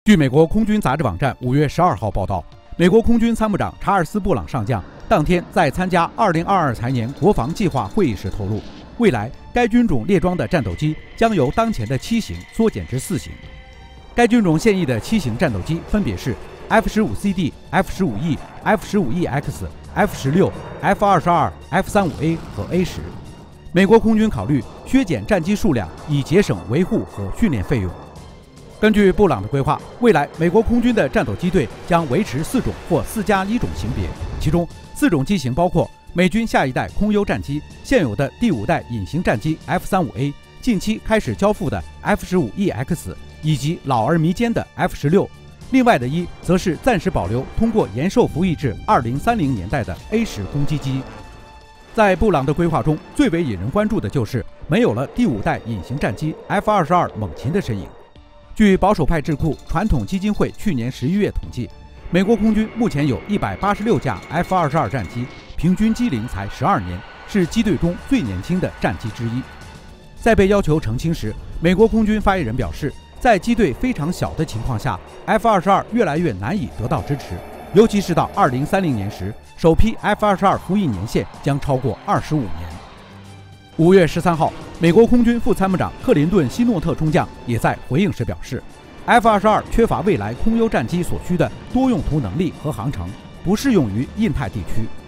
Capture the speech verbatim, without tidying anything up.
据美国空军杂志网站五月十二号报道，美国空军参谋长查尔斯·布朗上将当天在参加二零二二财年国防计划会议时透露，未来该军种列装的战斗机将由当前的七型缩减至四型。该军种现役的七型战斗机分别是 F 十五 C D、F 十五 E、F 十五 E X、F 十六、F 二十二、F 三十五 A 和 A 十。美国空军考虑削减战机数量，以节省维护和训练费用。根据布朗的规划，未来美国空军的战斗机队将维持四种或四加一种型别，其中四种机型包括美军下一代空优战机、现有的第五代隐形战机 F 三十五 A、近期开始交付的 F 十五 E X 以及老而弥坚的 F 十六。另外的一则是暂时保留通过延寿服役至二零三零年代的 A 十攻击机。在布朗的规划中，最为引人关注的就是没有了第五代隐形战机 F 二十二猛禽的身影。据保守派智库传统基金会去年十一月统计，美国空军目前有一百八十六架 F 二十二战机，平均机龄才十二年，是机队中最年轻的战机之一。在被要求澄清时，美国空军发言人表示，在机队非常小的情况下 ，F 二十二越来越难以得到支持，尤其是到二零三零年时，首批 F 二十二服役年限将超过二十五年。五月十三号，美国空军副参谋长克林顿·希诺特中将也在回应时表示 ，F 二十二缺乏未来空优战机所需的多用途能力和航程，不适用于印太地区。